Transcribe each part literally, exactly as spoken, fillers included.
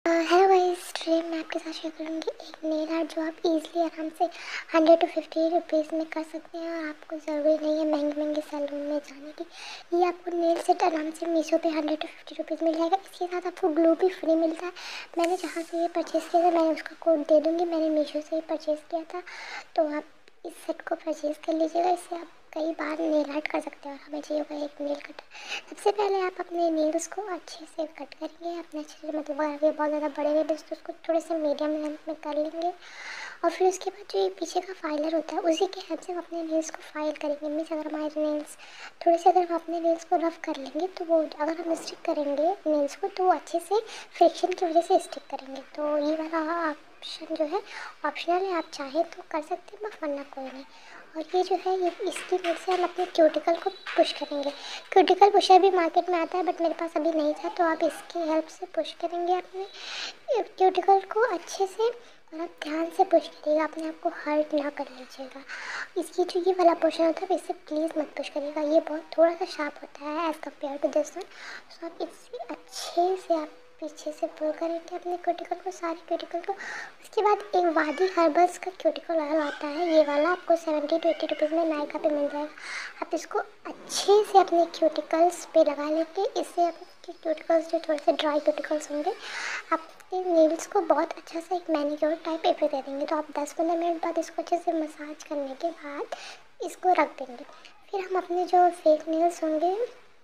Hello guys, today मैं आपके साथ शेयर करूँगी एक नेल आर्ट जो आप इजीली आराम से हंड्रेड टू फिफ्टी रुपीज़ में कर सकते हैं। और आपको ज़रूरी नहीं है महंगे महंगे सैलून में जाने की। ये आपको नेल सेट आराम से मीशो पे हंड्रेड टू फिफ्टी रुपीज़ मिल जाएगा। इसके साथ आपको ग्लू भी फ्री मिलता है। मैंने जहाँ से ये परचेज़ किया था मैंने उसका कोड दे दूँगी। मैंने मीशो से ही परचेज़ किया था, तो आप इस सेट को परचेज़ कर लीजिएगा। इससे आप कई बार नेल आर्ट कर सकते हो। और हमें चाहिए होगा एक नेल कटर। सबसे पहले आप अपने नेल्स को अच्छे से कट करेंगे, अपने अच्छे से, मतलब अगर ये बहुत ज़्यादा बड़े नेल्स तो उसको थोड़े से मीडियम लेंथ में कर लेंगे। और फिर उसके बाद जो ये पीछे का फाइलर होता है उसी के हेल्प से हम अपने नेल्स को फाइल करेंगे। मीन्स अगर हमारे नेल्स थोड़े से, अगर हम अपने नेल्स को रफ कर लेंगे तो वो, अगर हम स्टिक करेंगे नेल्स को तो वो अच्छे से फ्रिक्शन की वजह से स्टिक करेंगे। तो ये वाला ऑप्शन जो है ऑप्शनल है, आप चाहें तो कर सकते हैं, बस वरना कोई नहीं। और ये जो है ये इसकी वजह से हम अपने क्यूटिकल को पुश करेंगे। क्यूटिकल पुशर भी मार्केट में आता है बट मेरे पास अभी नहीं था, तो आप इसकी हेल्प से पुश करेंगे अपने क्यूटिकल को अच्छे से। और आप ध्यान से पुश करिएगा, अपने आप को हर्ट ना कर लीजिएगा। इसकी जो ये वाला पोर्शन होता है इससे प्लीज़ मत पुश करिएगा, ये बहुत थोड़ा सा शार्प होता है as compared to this one. So आप इससे अच्छे से आप पीछे से पुल करेंगे अपने क्यूटिकल को, सारे क्यूटिकल को। उसके बाद एक वादी हर्बल्स का क्यूटिकल ऑयल आता है, ये वाला आपको सेवेंटी टू एट्टी रुपीज़ में नायका पे मिल जाएगा। आप इसको अच्छे से अपने क्यूटिकल्स पे लगा लेंगे। इससे आपके क्यूटिकल्स जो थोड़े से ड्राई क्यूटिकल्स होंगे, आपके नेल्स को बहुत अच्छा सा एक मैनिक्योर टाइप इफेक्ट दे देंगे। तो आप दस पंद्रह मिनट बाद इसको अच्छे से मसाज करने के बाद इसको रख देंगे। फिर हम अपने जो फेक नेल्स होंगे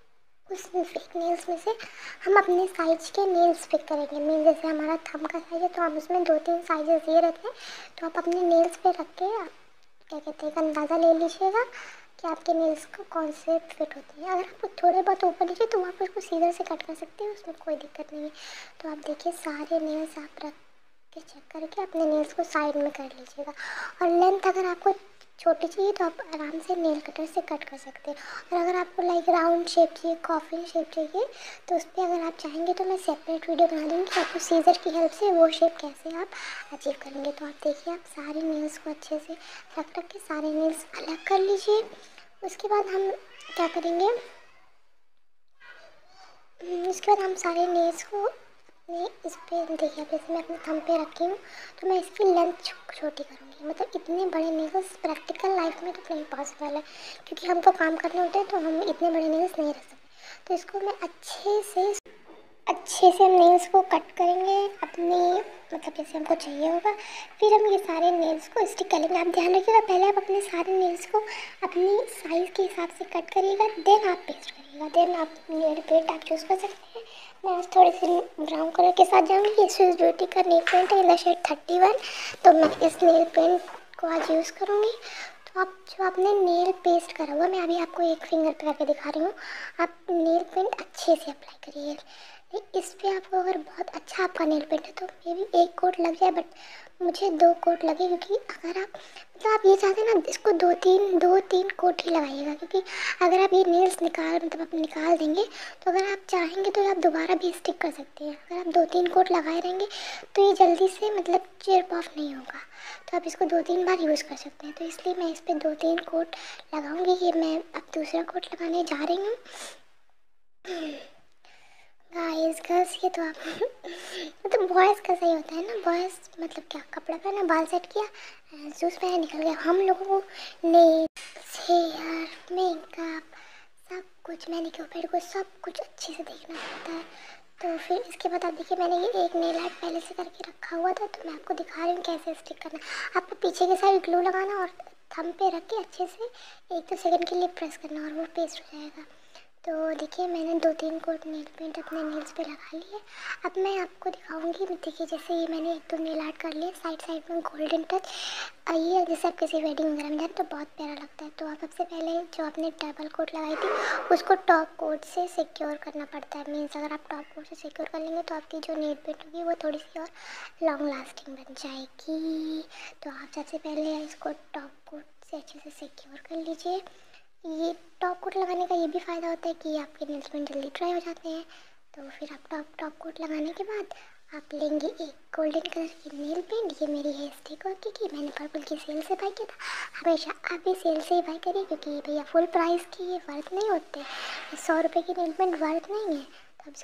उस फेक नेल्स में से हम अपने साइज के नेल्स पिक करेंगे। मीन जैसे हमारा थंब का साइज है तो हम उसमें दो तीन साइजेस ये रखें। तो आप अपने नेल्स पे रख के आप क्या कहते हैं, एक अंदाज़ा ले लीजिएगा कि आपके नेल्स को कौन से फिट होते हैं। अगर आपको थोड़े बहुत ऊपर लीजिए तो आप उसको सीधे से कट कर सकते हैं, उसमें कोई दिक्कत नहीं है। तो आप देखिए सारे नेल्स आप रख के चेक करके अपने नेल्स को साइड में कर लीजिएगा। और लेंथ अगर आपको छोटी चाहिए तो आप आराम से नेल कटर से कट कर सकते हैं। और अगर आपको लाइक राउंड शेप चाहिए, कॉफिन शेप चाहिए, तो उस पर अगर आप चाहेंगे तो मैं सेपरेट वीडियो बना दूँगी कि आपको सीजर की हेल्प से वो शेप कैसे आप अचीव करेंगे। तो आप देखिए आप सारे नेल्स को अच्छे से रख रख के सारे नेल्स अलग कर लीजिए। उसके बाद हम क्या करेंगे, उसके बाद हम सारे नेल्स को अपने इस पर देखिए, अब जैसे मैं अपने थंब पे रखी हूँ तो मैं इसकी लेंथ छोटी करूँगी। मतलब इतने बड़े नेल्स प्रैक्टिकल लाइफ में तो नहीं पॉसिबल है, क्योंकि हमको काम करने होते हैं तो हम इतने बड़े नेल्स नहीं रख सकते। तो इसको मैं अच्छे से अच्छे से हम नेल्स को कट करेंगे अपने, मतलब जैसे हमको चाहिए होगा। फिर हम ये सारे नेल्स को स्टिक कर लेंगे। आप ध्यान रखिएगा पहले आप अपने सारे नेल्स को अपनी साइज़ के हिसाब से कट करिएगा, देन आप पेस्ट करिएगा, देन आप नेल पेंट आप चूज़ कर सकते हैं। मैं आज थोड़ी सी ब्राउन कलर के साथ जाऊँगी। ये स्विस ब्यूटी का नेल पेंट है, इधर शेड थर्टी वन, तो मैं इस नेल पेंट को आज यूज़ करूँगी। तो आप जो आपने नेल पेस्ट करा हुआ, मैं अभी आपको एक फिंगर पे करके दिखा रही हूँ। आप नेल पेंट अच्छे से अप्लाई करिए। इस पर आपको अगर बहुत अच्छा आपका नेल पेंट है तो मे भी एक कोट लग जाए, बट मुझे दो कोट लगे, क्योंकि अगर आप मतलब आप ये चाहते हैं ना इसको दो तीन दो तीन कोट ही लगाइएगा। क्योंकि अगर आप ये नेल्स निकाल मतलब आप निकाल देंगे तो अगर आप चाहेंगे तो आप दोबारा भी स्टिक कर सकते हैं। अगर आप दो तीन कोट लगाए रहेंगे तो ये जल्दी से मतलब चिप ऑफ नहीं होगा, तो आप इसको दो तीन बार यूज़ कर सकते हैं। तो इसलिए मैं इस पर दो तीन कोट लगाऊंगी। ये मैं अब दूसरा कोट लगाने जा रही हूँ। गाइस गर्ल्स ये तो आप मतलब बॉयज़ का सही होता है ना, बॉयज़ मतलब क्या कपड़ा पहना, बाल सेट किया, शूज़ पहने निकल गया। हम लोगों को नेल्स, हेयर, मेकअप, सब कुछ, मैनिक्योर पेडिक्योर सब कुछ अच्छे से देखना पड़ता है। तो फिर इसके बाद आप देखिए मैंने ये एक नेल आर्ट पहले से करके रखा हुआ था, तो मैं आपको दिखा रही हूँ कैसे स्टिक करना। आपको पीछे के साइड ग्लू लगाना और थंब पे रख के अच्छे से एक दो सेकंड के लिए प्रेस करना और वो पेस्ट हो जाएगा। तो देखिए मैंने दो तीन कोट नेल पेंट अपने नेल्स पे लगा लिए। अब मैं आपको दिखाऊंगी। देखिए जैसे ये मैंने एक दो नेल आर्ट कर लिए, साइड साइड में गोल्डन टच आइए, जैसे आप किसी वेडिंग वगैरह में जाए तो बहुत प्यारा लगता है। तो आप सबसे पहले जो आपने डबल कोट लगाई थी उसको टॉप कोट से सिक्योर करना पड़ता है। मीन्स अगर आप टॉप कोट से सिक्योर कर लेंगे तो आपकी जो नेल पेंट होगी वो थोड़ी सी और लॉन्ग लास्टिंग बन जाएगी। तो आप सबसे पहले इसको टॉप कोट से अच्छे से सिक्योर कर लीजिए। ये टॉप कोट लगाने का ये भी फ़ायदा होता है कि आपके नेल्स पेंट जल्दी ड्राई हो जाते हैं। तो फिर आप टॉप टॉप कोट लगाने के बाद आप लेंगे एक गोल्डन कलर की नेल पेंट। ये मेरी है स्टिक वर्क की, मैंने पर्पल की सेल से बाई किया था। हमेशा आप भी सेल से ही बाई करिए, क्योंकि भैया फुल प्राइस की ये वर्थ नहीं होते, सौ रुपये की नेल पेंट वर्थ नहीं है। तो आप इसको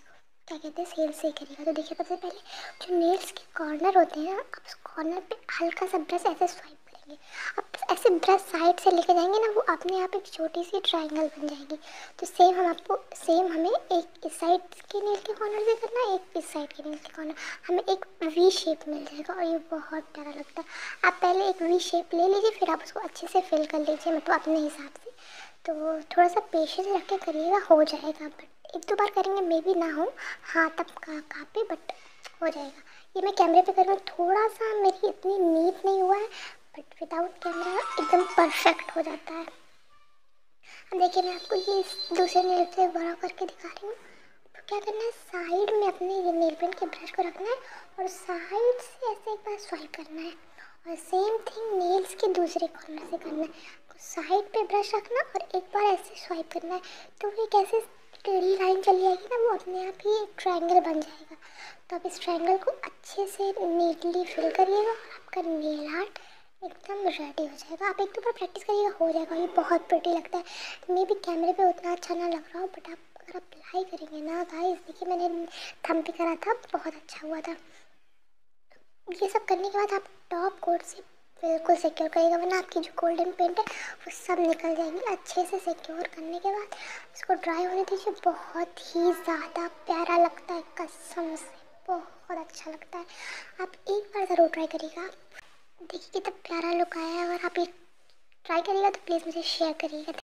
क्या कहते हैं सेल से करेगा। तो देखिए सबसे पहले जो नेल्स के कॉर्नर होते हैं आप उस कॉर्नर पे हल्का सा ब्रश ऐसे स्वाइप करेंगे। आप ऐसे ब्रश साइड से लेके जाएंगे ना, वो अपने आप एक छोटी सी ट्रायंगल बन जाएगी। तो सेम हम आपको सेम हमें एक इस साइड के नेल के कॉर्नर से करना है, एक इस साइड के नेल के कॉर्नर, हमें एक वी शेप मिल जाएगा और ये बहुत प्यारा लगता है। आप पहले एक वी शेप ले लीजिए, फिर आप उसको अच्छे से फिल कर लीजिए, मतलब अपने हिसाब से। तो थोड़ा सा पेशेंस रख के करिएगा, हो जाएगा। बट एक दो बार करेंगे मे भी ना हो हाथ अब का कापे, बट हो जाएगा। ये मैं कैमरे पे कर रहा हूँ, थोड़ा सा मेरी इतनी नीट नहीं हुआ है, बट विदाउट कैमरा एकदम परफेक्ट हो जाता है। अब देखिए मैं आपको ये दूसरे नेल से बड़ा करके दिखा रही हूँ। तो क्या करना है, साइड में अपने ये नेल पेंट के ब्रश को रखना है और साइड से ऐसे एक बार स्वाइप करना है, और सेम थिंग नेल्स के दूसरे कॉर्नर से करना है। साइड पे ब्रश रखना और एक बार ऐसे स्वाइप करना है, तो वो एक ऐसे टेढ़ी लाइन चली जाएगी ना, वो अपने आप ही एक ट्रायंगल बन जाएगा। तो आप इस ट्रायंगल को अच्छे से नीटली फिल करिएगा और आपका नेल आर्ट एकदम रेडी हो जाएगा। आप एक दो बार प्रैक्टिस करिएगा, हो जाएगा। ये बहुत प्रिटी लगता है। मे भी कैमरे पे उतना अच्छा ना लग रहा हो, बट आप अगर अप्लाई करेंगे ना गाइस, देखिए मैंने थंब पे करा था, बहुत अच्छा हुआ था। ये सब करने के बाद आप टॉप कोट से बिल्कुल सिक्योर करिएगा, वरना आपकी जो गोल्डन पेंट है वो सब निकल जाएगी। अच्छे से सिक्योर करने के बाद इसको ड्राई होने दीजिए। बहुत ही ज़्यादा प्यारा लगता है, कसम से बहुत अच्छा लगता है। आप एक बार ज़रूर ट्राई करिएगा। देखिए कितना प्यारा लुक आया है। अगर आप ये ट्राई करिएगा तो प्लीज़ मुझे शेयर करिएगा।